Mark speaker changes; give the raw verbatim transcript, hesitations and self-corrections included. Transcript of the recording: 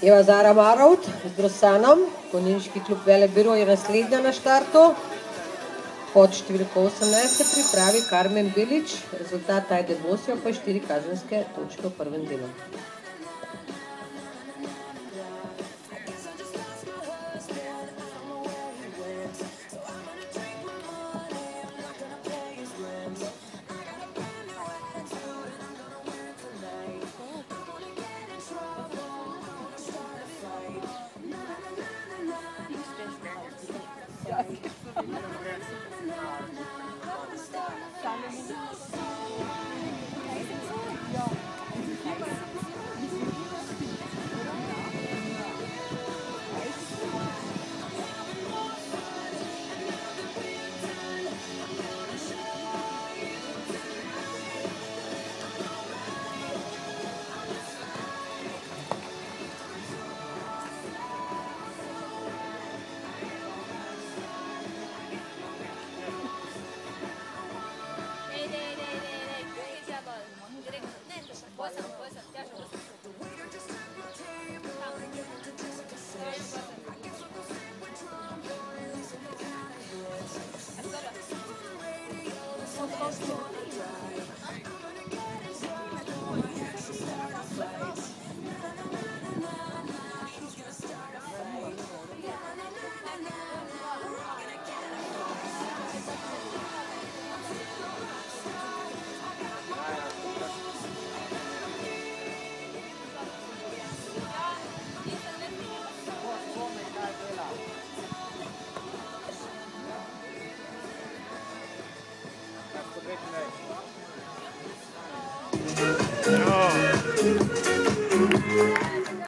Speaker 1: Eva Zara Marovt z Drosanom, konjeniški klub Velebiro je naslednja na štartu. Pod številko osemnajst se pripravi Karmen Bilič, rezultat Ajde Bosjo pa štiri kazenske točke v prvem delu.
Speaker 2: Thank you.